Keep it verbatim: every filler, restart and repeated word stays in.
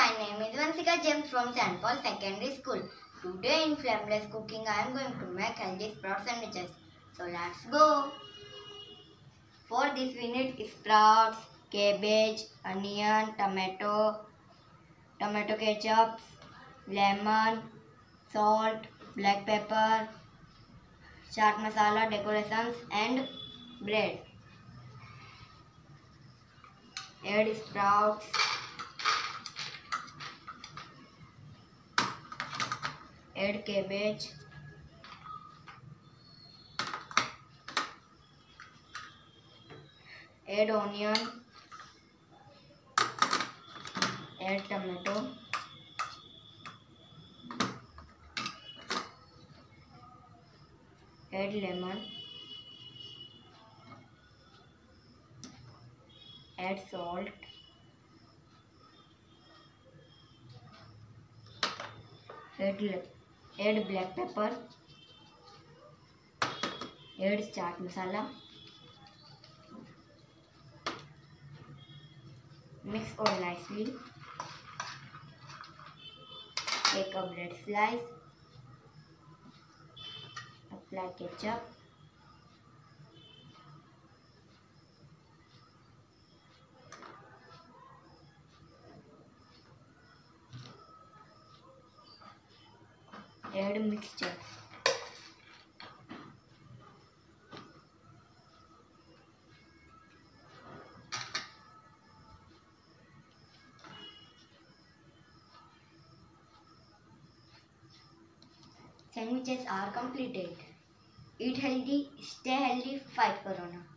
my name is Vansika James from Saint Paul Secondary School. Today in Flameless Cooking I am going to make healthy sprout sandwiches. So let's go. For this we need sprouts, cabbage, onion, tomato, tomato ketchup, lemon, salt, black pepper, chaat masala, decorations and bread. Add sprouts. Add cabbage. Add onion. Add tomato. Add lemon. Add salt. Add, add black pepper. Add chaat masala. Mix all nicely. Take a bread slice. Apply ketchup. Add mixture. Sandwiches are completed. Eat healthy, stay healthy, fight Corona.